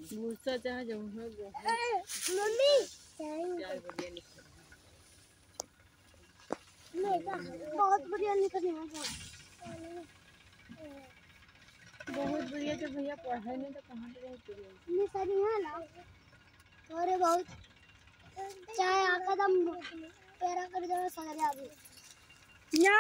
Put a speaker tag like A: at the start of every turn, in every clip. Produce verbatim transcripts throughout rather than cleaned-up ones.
A: गुस्सा चाहे जब
B: मम्मी बहुत बढ़िया निकल रही है।
A: बहुत बढ़िया। जब भैया पढ़े नहीं तो कहाँ पे बहुत बढ़िया
B: सर यहाँ ना और बहुत चाहे आका दम पैरा कर जाओ सारे आगे या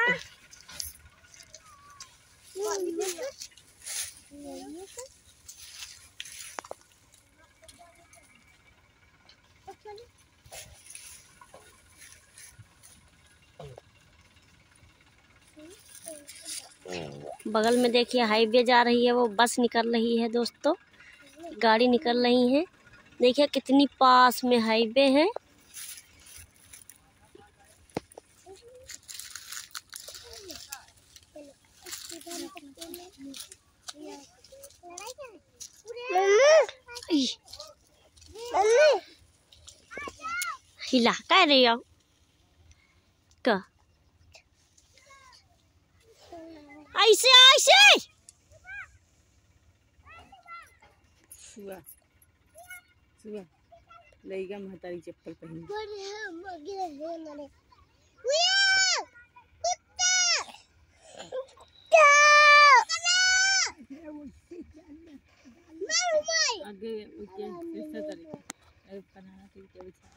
C: बगल में देखिए हाईवे जा रही है, वो बस निकल रही है दोस्तों, गाड़ी निकल रही है। देखिए कितनी पास में हाईवे है। हिला कह रही हो का ऐसे ऐसे
A: सुआ सुआ लईगा महतारी चप्पल पहनी आगे उसके ऐसा तरीका अरे बनाना के क्या बिछा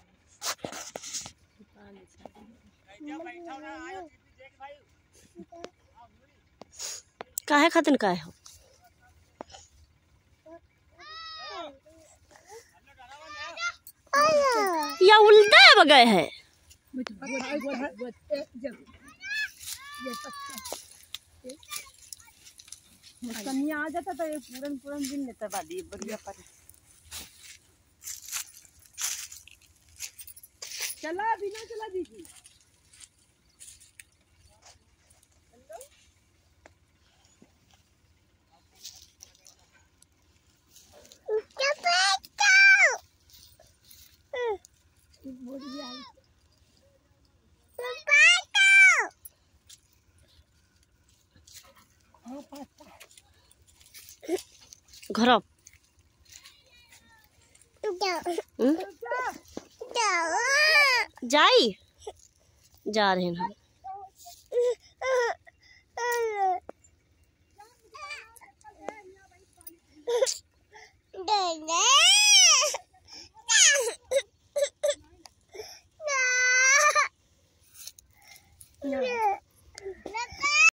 C: काहे खतन काहे हो या उल्टा गए है।
A: कन्या आ जाता तो ये पूरन पूरन दिन लेता बादी बढ़िया पर चला बिना चला दीजिए।
C: घर जाई जा रहे हैं हम।